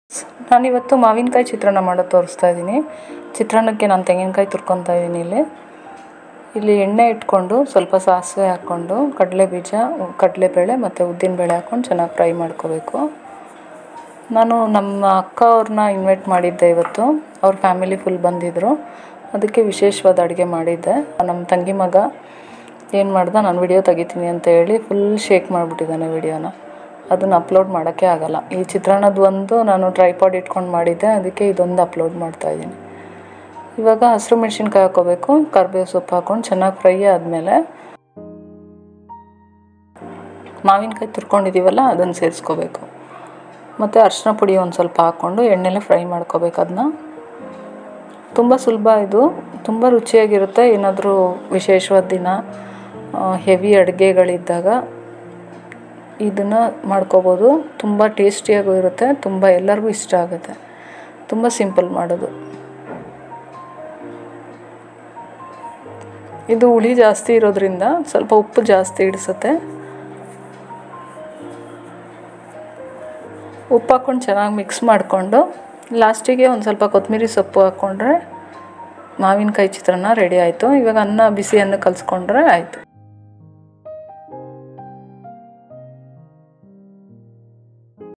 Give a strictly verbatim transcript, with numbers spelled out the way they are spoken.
ನಾನಿವತ್ತು ಮಾವಿನಕಾಯಿ ಚಿತ್ರಾನ್ನ ಮಾಡೋದು ತೋರಿಸ್ತಾ ಇದ್ದೀನಿ. ಚಿತ್ರಾನ್ನಕ್ಕೆ ನಾನು ತೆಂಗಿನಕಾಯಿ ತುರ್ಕೊತಾ ಇದ್ದೀನಿ. ಇಲ್ಲಿ ಇಲ್ಲಿ ಎಣ್ಣೆ ಇಟ್ಕೊಂಡು ಸ್ವಲ್ಪ ಸಾಸಿವೆ ಹಾಕ್ಕೊಂಡು ಕಡಲೆ ಬೀಜ, ಕಡಲೆಬೇಳೆ ಮತ್ತು ಉದ್ದಿನಬೇಳೆ ಹಾಕ್ಕೊಂಡು ಚೆನ್ನಾಗಿ ಫ್ರೈ ಮಾಡ್ಕೋಬೇಕು. ನಾನು ನಮ್ಮ ಅಕ್ಕ ಅವ್ರನ್ನ ಇನ್ವೈಟ್ ಮಾಡಿದ್ದೆ ಇವತ್ತು. ಅವ್ರ ಫ್ಯಾಮಿಲಿ ಫುಲ್ ಬಂದಿದ್ದರು. ಅದಕ್ಕೆ ವಿಶೇಷವಾದ ಅಡುಗೆ ಮಾಡಿದ್ದೆ. ನಮ್ಮ ತಂಗಿ ಮಗ ಏನು ಮಾಡ್ದೆ, ನಾನು ವಿಡಿಯೋ ತೆಗಿತೀನಿ ಅಂತ ಹೇಳಿ ಫುಲ್ ಶೇಕ್ ಮಾಡಿಬಿಟ್ಟಿದ್ದಾನೆ ವಿಡಿಯೋನ. ಅದನ್ನು ಅಪ್ಲೋಡ್ ಮಾಡೋಕ್ಕೆ ಆಗೋಲ್ಲ. ಈ ಚಿತ್ರಾನ್ನದ ಒಂದು ನಾನು ಟ್ರೈಪಾಡ್ ಇಟ್ಕೊಂಡು ಮಾಡಿದ್ದೆ, ಅದಕ್ಕೆ ಇದೊಂದು ಅಪ್ಲೋಡ್ ಮಾಡ್ತಾಯಿದ್ದೀನಿ. ಇವಾಗ ಹಸಿರು ಮೆಣಸಿನ್ಕಾಯಿ ಹಾಕ್ಕೋಬೇಕು, ಕರಿಬೇವು ಸೊಪ್ಪು ಹಾಕ್ಕೊಂಡು ಚೆನ್ನಾಗಿ ಫ್ರೈ ಆದಮೇಲೆ ಮಾವಿನಕಾಯಿ ತುರ್ಕೊಂಡಿದ್ದೀವಲ್ಲ ಅದನ್ನು ಸೇರಿಸ್ಕೋಬೇಕು. ಮತ್ತು ಅರಿಶಿನ ಪುಡಿ ಒಂದು ಸ್ವಲ್ಪ ಹಾಕ್ಕೊಂಡು ಎಣ್ಣೆಲೆ ಫ್ರೈ ಮಾಡ್ಕೋಬೇಕು. ಅದನ್ನ ತುಂಬ ಸುಲಭ, ಇದು ತುಂಬ ರುಚಿಯಾಗಿರುತ್ತೆ. ಏನಾದರೂ ವಿಶೇಷವಾದ ದಿನ ಹೆವಿ ಅಡುಗೆಗಳಿದ್ದಾಗ ಇದನ್ನು ಮಾಡ್ಕೋಬೋದು. ತುಂಬ ಟೇಸ್ಟಿಯಾಗೂ ಇರುತ್ತೆ, ತುಂಬ ಎಲ್ಲರಿಗೂ ಇಷ್ಟ ಆಗುತ್ತೆ. ತುಂಬ ಸಿಂಪಲ್ ಮಾಡೋದು. ಇದು ಹುಳಿ ಜಾಸ್ತಿ ಇರೋದ್ರಿಂದ ಸ್ವಲ್ಪ ಉಪ್ಪು ಜಾಸ್ತಿ ಹಿಡಿಸುತ್ತೆ. ಉಪ್ಪು ಹಾಕ್ಕೊಂಡು ಚೆನ್ನಾಗಿ ಮಿಕ್ಸ್ ಮಾಡಿಕೊಂಡು ಲಾಸ್ಟಿಗೆ ಒಂದು ಸ್ವಲ್ಪ ಕೊತ್ತಂಬರಿ ಸೊಪ್ಪು ಹಾಕ್ಕೊಂಡ್ರೆ ಮಾವಿನಕಾಯಿ ಚಿತ್ರಾನ್ನ ರೆಡಿ ಆಯಿತು. ಇವಾಗ ಅನ್ನ ಬಿಸಿ ಅನ್ನ ಕಲಿಸ್ಕೊಂಡ್ರೆ ಆಯಿತು.